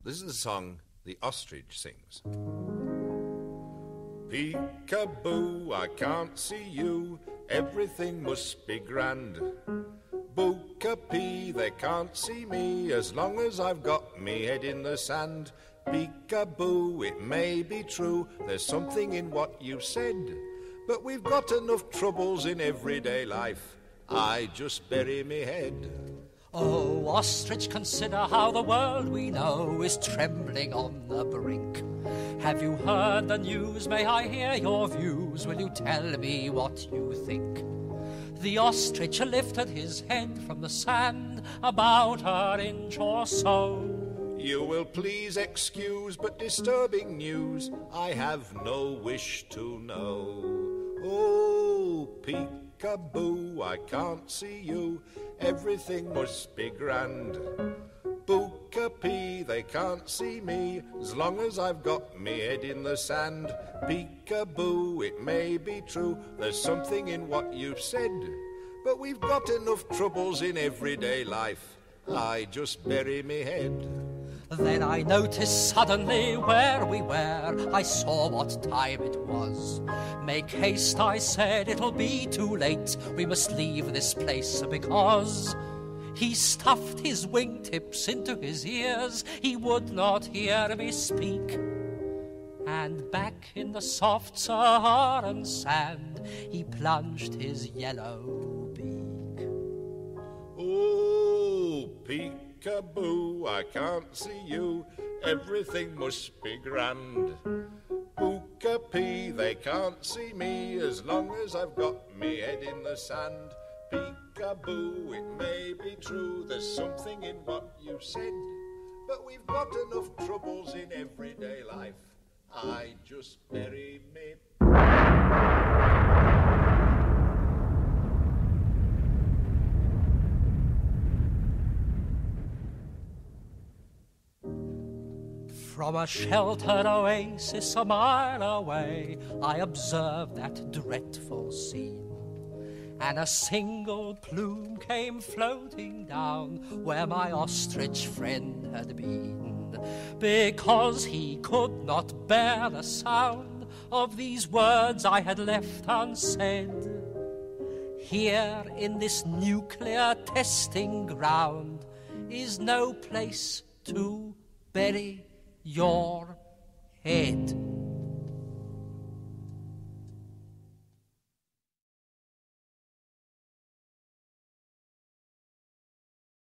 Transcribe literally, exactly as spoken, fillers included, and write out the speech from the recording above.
This is the song the Ostrich sings. Peekaboo, I can't see you, everything must be grand. Book-a-pee, they can't see me, as long as I've got me head in the sand. Peekaboo, it may be true, there's something in what you said, but we've got enough troubles in everyday life, I just bury me head. Oh, Ostrich, consider how the world we know is trembling on the brink. Have you heard the news? May I hear your views? Will you tell me what you think? The Ostrich lifted his head from the sand about an inch or so. You will please excuse, but disturbing news I have no wish to know. Oh, Peekaboo, I can't see you, everything must be grand. Book-a-pee, they can't see me, as long as I've got me head in the sand. Peekaboo, it may be true, there's something in what you've said, but we've got enough troubles in everyday life, I just bury me head. Then I noticed suddenly where we were, I saw what time it was. Make haste, I said, it'll be too late, we must leave this place because... He stuffed his wingtips into his ears, he would not hear me speak. And back in the soft Saharan sand, he plunged his yellow beak. Oh, Peekaboo, I can't see you, everything must be grand. Book-a-pee, they can't see me, as long as I've got me head in the sand. Peekaboo, it may be true, there's something in what you said, but we've got enough troubles in everyday life, I just bury me. From a sheltered oasis a mile away, I observed that dreadful scene. And a single plume came floating down where my ostrich friend had been, because he could not bear the sound of these words I had left unsaid. Here in this nuclear testing ground is no place to bury your head.